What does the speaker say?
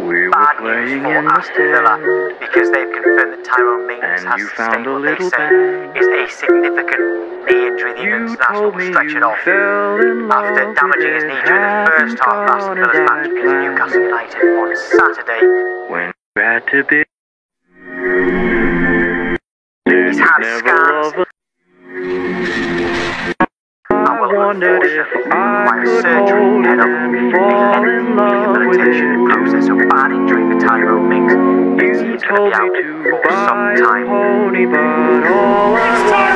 bad news for Aston Villa because they've confirmed that Tyrone Mings has sustained what they say is a significant knee injury. The international will stretch it off after damaging his knee during the first half of Aston Villa's match against Newcastle United on Saturday. He's had scans and will unfortunately require surgery ahead of a lengthy rehabilitation process. So bad injury for Tyrone Mings. He's going to be out for some time.